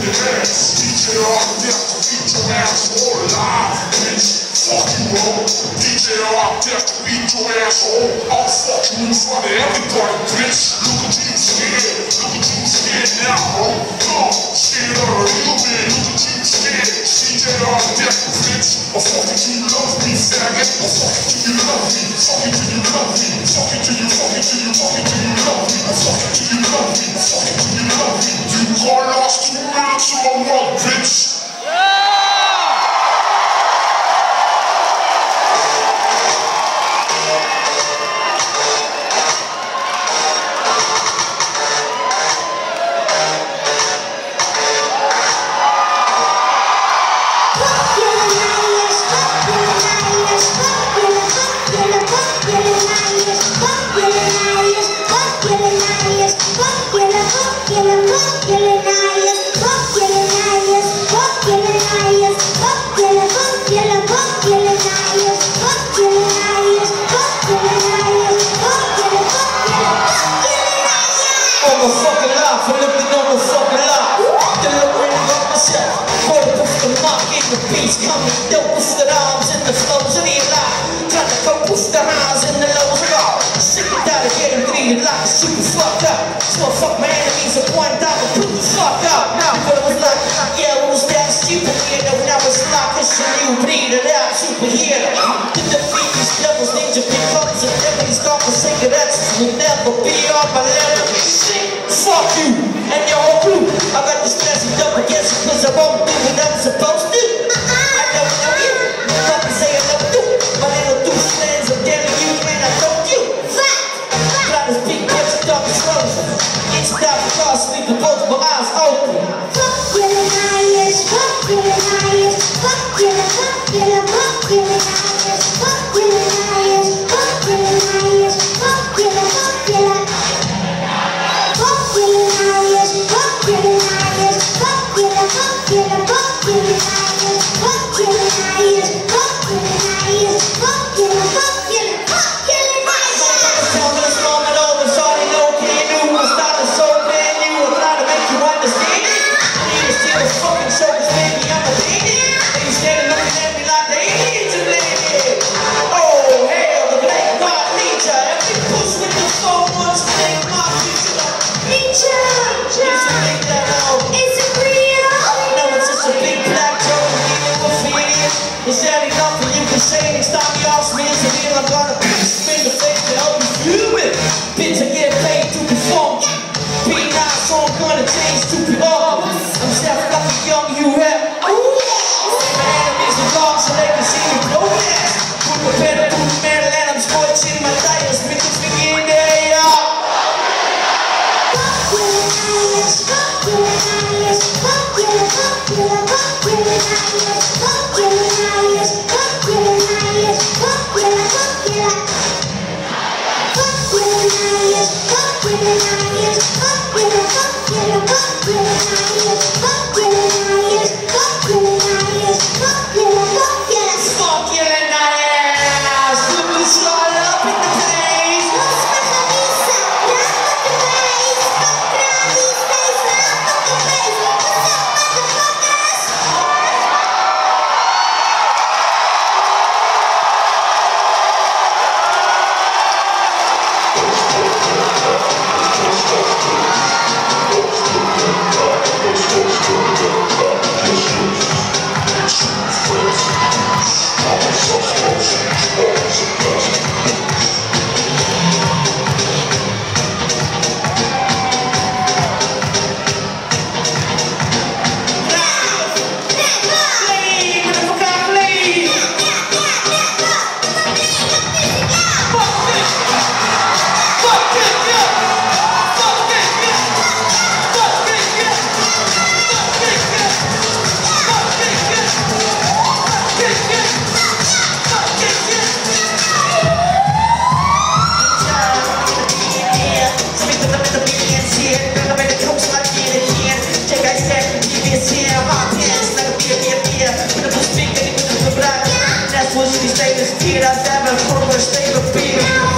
ass. DJ Rock Death to beat your asshole live, bitch. Fuck you, bro. DJ Rock Death to beat your asshole. I'll fuck you in front of everybody, bitch. Look at you scared. Look at you scared now, bro. Scared of a real man. Look at you scared. DJ Rock Death, bitch. I'll fuck you till you love me, faggot. I'll fuck you till you love me. Fuck you till you love me. Fuck you till you, fuck you till you, fuck you till you love me. I'll fuck you till you love me. Fuck you till you love me. You got lost 2 minutes of my work, bitch. Coming, dope with the arms and the flows of the alive. Trying to cope with the highs and the lows of all. Sick and tired of getting treated like a super fucked up. So I fuck my enemies at one time and put the fuck up. Now but it was like, yeah, it was that stupid weirdo. Now it's like it's a new breed of that superhero. To defeat these devils, ninja becomes and everybody's got to say that will never be on my letter. Fuck you and your whole crew. I got this message up against you cause I won't do what I'm supposed to. Sleep with both my eyes open. Fuck you, liars. Fuck you, liars. Fuck you, fuck you, fuck you, liars. Fuck you, liars. Fuck you, liars. Fuck you, fuck you, fuck you, liars. Fuck you, liars. Fuck you, fuck you, fuck you, liars. Fuck you, liars. Fuck you, liars. Fuck you, fuck you, fuck you, liars. Tell me this moment over, sorry, no can do. It's not a soul. Fucking circus baby, I'm a lady. They standing looking at me like they need to lady. Oh hell, the black god ninja. Every push with the phone wants to make my picture. Ninja, is it big that out? Is it real? No, it's just a big black joke dealing with feelings. Is that enough for you can say next time you ask me is it real? I'm gonna spin the face to help you feel it. Bitch, I get paid to perform. Be nice, so I'm gonna change to be hard. I'm stepping like a young you have. Ooh, my enemies are gone so they can see me blow ass. Put the pedal to the metal and I'm scorching my tires. Bitches begin there, y'all. Fuck you, liars. Fuck you, liars. Fuck you, fuck you, fuck you, liars. Fuck you, liars. Fuck you, liars. Fuck you, fuck you, fuck you, liars. Fuck you, liars. Fuck you, fuck you, fuck you, liars. Fuck you, liars. Fuck you, liars. Fuck you, fuck you, fuck you, liars. Loose all up in the place. Los Majavisa, rock up the place. Fuck Granny, face, rock up the place. What's up, motherfuckers? That's what she say, this kid, I 7 for a stable beer.